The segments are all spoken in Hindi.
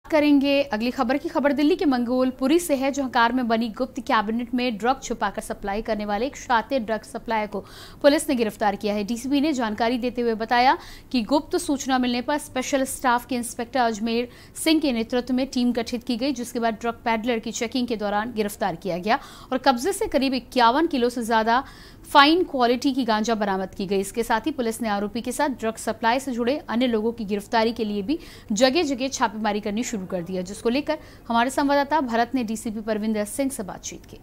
करेंगे अगली खबर की खबर दिल्ली के मंगोलपुरी से है, जहां कार में बनी गुप्त कैबिनेट में ड्रग छुपाकर सप्लाई करने वाले एक शातिर ड्रग सप्लायर को पुलिस ने गिरफ्तार किया है। डीसीपी ने जानकारी देते हुए बताया कि गुप्त सूचना मिलने पर स्पेशल स्टाफ के इंस्पेक्टर अजमेर सिंह के नेतृत्व में टीम गठित की गई, जिसके बाद ड्रग पैडलर की चेकिंग के दौरान गिरफ्तार किया गया और कब्जे से करीब 51 किलो से ज्यादा फाइन क्वालिटी की गांजा बरामद की गई। इसके साथ ही पुलिस ने आरोपी के साथ ड्रग सप्लाई से जुड़े अन्य लोगों की गिरफ्तारी के लिए भी जगह जगह छापेमारी करनी शुरू कर दिया, जिसको लेकर हमारे संवाददाता भरत ने डीसीपी परविंदर सिंह से बातचीत की।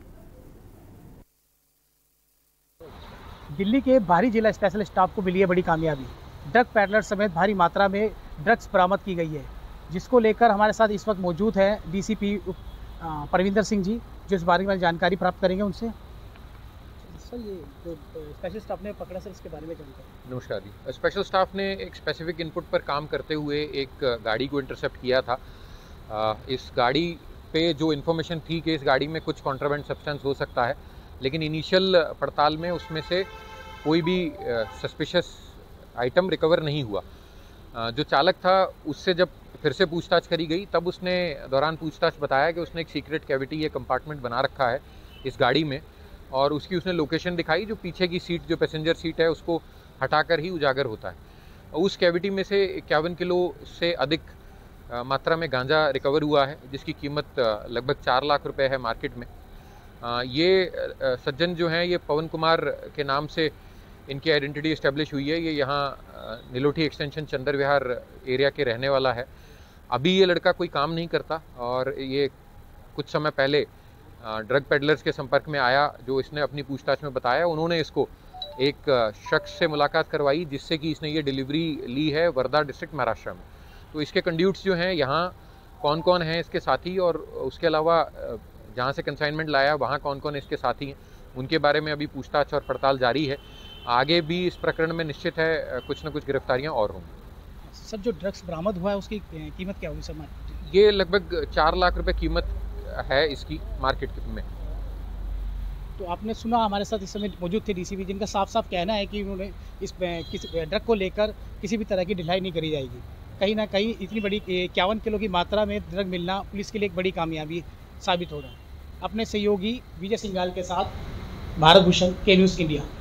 दिल्ली के बाहरी जिला स्पेशल स्टाफ को मिली है बड़ी कामयाबी। ड्रग पैडलर समेत भारी मात्रा में ड्रग्स बरामद की गई है, जिसको लेकर हमारे साथ इस वक्त मौजूद है डीसीपी परविंदर सिंह जी, जो इस बारे में जानकारी प्राप्त करेंगे उनसे। सर, ये जो स्पेशल स्टाफ ने पकड़ा, सर इसके बारे में जानकारी। नमस्कार जी। स्पेशल स्टाफ ने एक स्पेसिफिक इनपुट पर काम करते हुए एक गाड़ी को इंटरसेप्ट किया था। इस गाड़ी पे जो इन्फॉर्मेशन थी कि इस गाड़ी में कुछ कॉन्ट्राबैंड सब्सटेंस हो सकता है, लेकिन इनिशियल पड़ताल में उसमें से कोई भी सस्पिशियस आइटम रिकवर नहीं हुआ। जो चालक था उससे जब फिर से पूछताछ करी गई, तब उसने दौरान पूछताछ बताया कि उसने एक सीक्रेट कैविटी या कंपार्टमेंट बना रखा है इस गाड़ी में, और उसकी उसने लोकेशन दिखाई जो पीछे की सीट, जो पैसेंजर सीट है, उसको हटाकर ही उजागर होता है। उस कैविटी में से 51 किलो से अधिक मात्रा में गांजा रिकवर हुआ है, जिसकी कीमत लगभग 4 लाख रुपए है मार्केट में। ये सज्जन जो हैं, ये पवन कुमार के नाम से इनकी आइडेंटिटी इस्टेब्लिश हुई है। ये यहाँ नीलोठी एक्सटेंशन चंदर विहार एरिया के रहने वाला है। अभी ये लड़का कोई काम नहीं करता और ये कुछ समय पहले ड्रग पेडलर्स के संपर्क में आया, जो इसने अपनी पूछताछ में बताया। उन्होंने इसको एक शख्स से मुलाकात करवाई, जिससे कि इसने ये डिलीवरी ली है वर्धा डिस्ट्रिक्ट महाराष्ट्र में। तो इसके कंड्यूट्स जो हैं यहाँ कौन कौन हैं इसके साथी, और उसके अलावा जहाँ से कंसाइनमेंट लाया वहाँ कौन कौन इसके साथी हैं, उनके बारे में अभी पूछताछ और पड़ताल जारी है। आगे भी इस प्रकरण में निश्चित है कुछ न कुछ गिरफ्तारियाँ और होंगी। सर, जो ड्रग्स बरामद हुआ है उसकी कीमत क्या होगी सर? ये लगभग 4 लाख रुपए कीमत है इसकी मार्केट में। तो आपने सुना, हमारे साथ इस समय मौजूद थे डीसीपी, जिनका साफ साफ कहना है कि उन्होंने इस ड्रग को लेकर किसी भी तरह की ढिलाई नहीं करी जाएगी। कहीं ना कहीं इतनी बड़ी 51 किलो की मात्रा में ड्रग मिलना पुलिस के लिए एक बड़ी कामयाबी साबित हो रहा है। अपने सहयोगी विजय सिंघाल के साथ भारत भूषण, के न्यूज़ इंडिया।